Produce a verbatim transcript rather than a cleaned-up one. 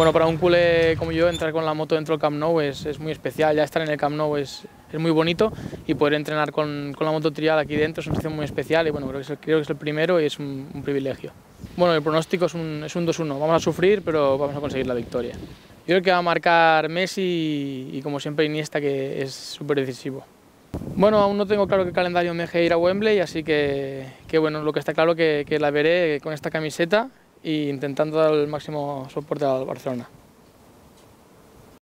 Bueno, para un culé como yo, entrar con la moto dentro del Camp Nou es, es muy especial. Ya estar en el Camp Nou es, es muy bonito y poder entrenar con, con la moto trial aquí dentro es una situación muy especial y bueno, creo que es el, creo que es el primero y es un, un privilegio. Bueno, el pronóstico es un, es un dos uno. Vamos a sufrir, pero vamos a conseguir la victoria. Yo creo que va a marcar Messi y, y como siempre Iniesta, que es súper decisivo. Bueno, aún no tengo claro qué calendario me deje ir a Wembley, así que, que bueno, lo que está claro que, que la veré con esta camiseta e intentando dar el máximo soporte al Barcelona.